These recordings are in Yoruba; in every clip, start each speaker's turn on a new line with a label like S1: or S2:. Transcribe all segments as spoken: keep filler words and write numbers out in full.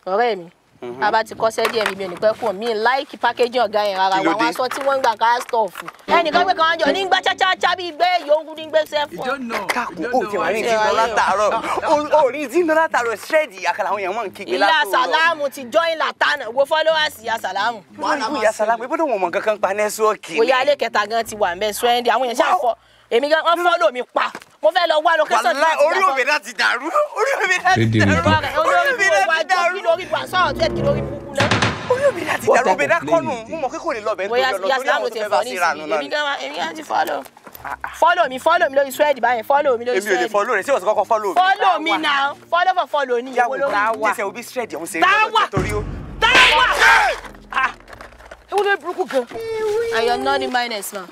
S1: ọ̀rẹ́ mi. Aba ti kọ́ sẹ́ díẹ̀ mi bí ẹni pé kò mí like packaging ọ̀gá yẹn rárá wa wá sọ tí wọ́n ń gbà ká stuff. Ẹnìkan gbé kan jọ ní gbà cha cha cha bí gbé yòówù ní gbé ṣe fún.
S2: Káàkó ó ti wà ní ìdí lọ́la tààrọ̀. Ó rí ìdí lọ́la tààrọ̀ straight àkàlà àwọn èèyàn mọ̀ ń kígbe látò.
S1: Ìyá Sàlámù ti join Latana wo followers Ìyá Sàlámù.
S2: Ìyá Sàlámù ibo wọn mọ̀ kankan pa network.
S1: Ó yá ilé kẹta gan ti wà ńbẹ̀ Swendi àwọn èèyàn ṣá fọ. Èmi gan wọ́n follow mi pa. Mo fẹ́ lọ wá location tí
S2: wàláhì orí òbí láti dàrú. Orí òbí láti dàrú.
S1: Orí òbí láti dàrú. Lórí pa so te ki lórí buku le.
S2: Orí òbí láti dàrú òbí da konu mo mọ̀ pé kò ní lọ be nítorí Ọlọ́run torí àwọn tó fẹ́ bá sí ranu náà.
S1: Èmi gan èmi gan ti follow. Follow me, follow me lórí Swendi báyẹn, follow me lórí Swendi.
S2: Èmi ò lè follow rẹ̀ ṣé o sọ kọ́kọ́ follow mi.
S1: Follow me now. Follow for follow ni ìwọ lórí.
S2: Ṣé o bí straight o ṣe rí torí o.
S1: Tawa.
S2: Ah. Ewo ló burúkú gan.
S1: I am not in minus man.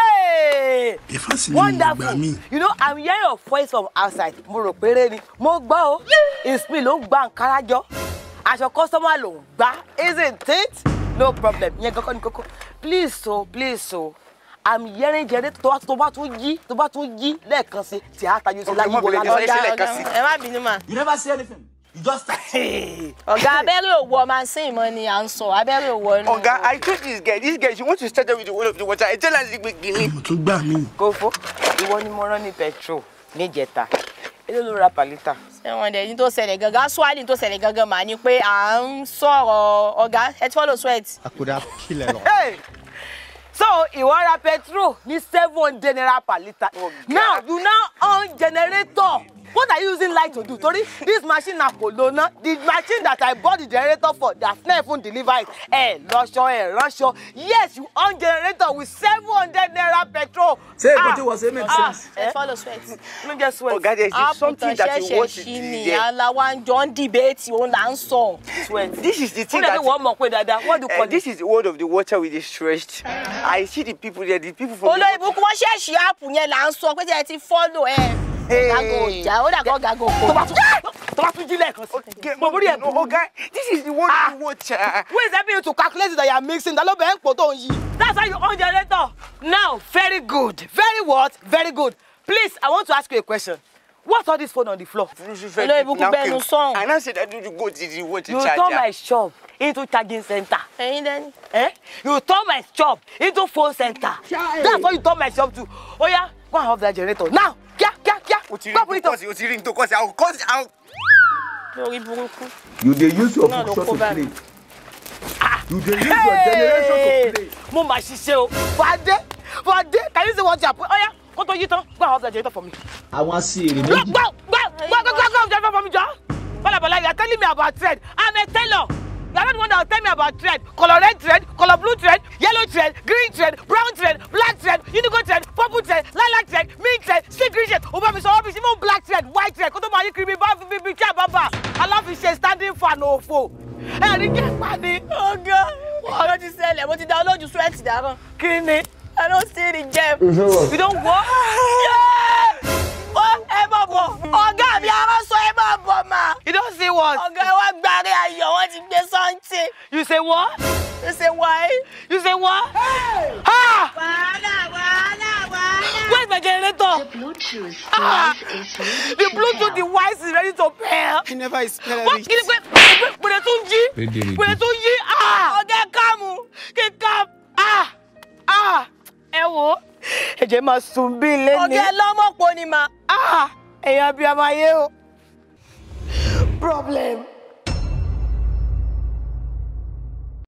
S3: Hey! Wonderful. You know, I'm hearing your voice from outside. Mo rò péré ni. Mo gbọ́ o. It's me ló ń gba Ankara jọ. Aṣọ customer ló ń gbà. Isn't it? No problem. Yẹn gangan ni kókó. Please so, please so. I'm hearing generator tó bá tó bá tún yí, tó bá tún yí lẹ́ẹ̀kan sí tíátà yóò ṣe láyé wọlé lẹ́ẹ̀kan sí.
S1: Ẹ má bínú mà.
S4: You never say anything. You just start.
S1: Ọ̀gá abẹ́rẹ́ òwò máa ń sìn mọ́ ni à ń sọ. Abẹ́rẹ́ òwò ni.
S2: Ọ̀gá, I told this girl, this girl, she wants to start with the whole of the water. I tell her to be gilly.
S3: Tó gbà mí. Kófó, ìwọ ni mo rán ní petrol ní ìjẹta. Èló ló ra palita.
S1: Ṣé wọ́n dẹ̀ ní tó ṣẹlẹ̀ gangan, swali tó ṣẹlẹ̀ gangan mà ní pé à ń sọ̀rọ̀ ọ̀gá, ẹ ti follow Sweat.
S3: I could have killed her. Hey! So, ìwọ ra petrol ní seven hundred naira per litre. Now, you now own generator. What are you using light to do? Tori, this machine na Polona, the machine that I bought the generator for, that's not even delivered. Eh, Russia, eh, Russia. Yes, you own generator with seven hundred naira petrol.
S4: Say, but it was a make sense.
S1: Let's follow Sweat.
S3: Let me just sweat.
S2: Ọ̀gá, there is something that you want to do there.
S1: Alawan John debate you on answer.
S3: Sweat.
S2: This is the thing
S3: that... What do you call
S2: uh, this is the word of the water with the stretched. I see the people there, the people from...
S1: Olo ibuku wọ́n ṣe ṣe app yẹn là ń sọ pé jẹ́ ti follow ẹ. Gago ja, ó dà go gago ko.
S3: Tó bá tún tó bá tún jí lẹ́ẹ̀kan sí. Mo borí ẹ
S2: Ọ̀gá, this is the word of the water.
S3: Who is helping you to calculate that you are mixing? Da lo be npo tó ń yí. That's how you own generator. Now, very good. Very what? Very good. Please, I want to ask you a question. What's all this phone on the floor?
S1: Olo ibuku benu song.
S2: I now said that you go to the water
S3: charger. You turn my shop into charging center.
S1: Ẹ̀yin then.
S3: Eh? You turn my shop into phone center. That's what you turn my shop to. Oh yeah, go and off that generator. Now. Kia, kia, kia. Go put it up.
S2: You ring to cause I'll cause I'll.
S1: Lórí burúkú.
S4: You dey use your bookshop to play. You dey use your generation to play.
S3: Mo ma ṣiṣẹ́ o. Fade, Fade, can you see what you are? Oh yeah, go to you turn. Go and off that generator for me.
S4: I want see èrè
S3: Go,
S4: méjì.
S3: go, go, go, go, go, go, generator for me, John. Bala, bala, you are telling me about thread. I'm a tailor. You are not the one that will tell me about thread. Color red thread, color blue thread, yellow thread, green thread, brown thread, black thread, unicorn thread, purple thread, lilac thread, mint thread, sea green thread. Over me so obvious, even black thread, white thread. Koto mari creamy, baby, baby, baby, baba. I love you, she standing for no foe. Hey, you get money.
S1: Oh God, what did you say? What did you download? You sweat it down.
S3: Kini.
S1: I don't see the gem.
S3: You don't what?
S1: Yeah. Oh, ẹ má bọ̀. Ọ̀gá mi ara sọ ẹ má bọ̀ ma.
S3: You don't see what?
S1: Ọ̀gá wa gbare ayọ̀ wọ́n ti gbé something.
S3: You say what?
S1: You say why?
S3: You say what?
S1: Hey!
S3: Ha!
S1: Wàhálà, wàhálà, wàhálà.
S3: Where's my generator?
S5: The Bluetooth
S3: Ah!
S5: device is ready
S3: The
S5: to
S3: Bluetooth
S5: pair.
S3: device is ready to pair.
S2: I never expected
S3: What?
S2: it.
S3: Kí ni pé pé tún jí? Pé tún yí? Ah!
S1: Ọ̀gá kàmú.
S3: Kí kam? Ah! Ah! Ẹ wo. Ẹ jẹ́ máa sùn bí ilé ni.
S1: Ọ̀gá lọ́mọ̀pọ̀ ni ma.
S3: Ah! Èèyàn bí a máa yé o. Problem.